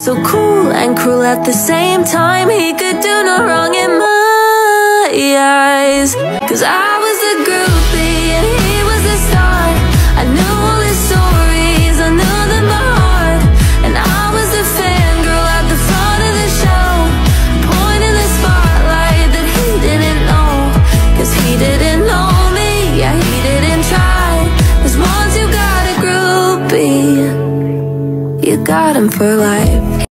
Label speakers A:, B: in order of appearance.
A: So cool and cruel at the same time. He could do no wrong in my eyes. Cause I was the groupie and he was the star. I knew all his stories, I knew them by heart. And I was the fangirl at the front of the show, pointing the spotlight that he didn't know. Cause he didn't know me, yeah, he didn't try. Cause once you got a groupie, you got him for life.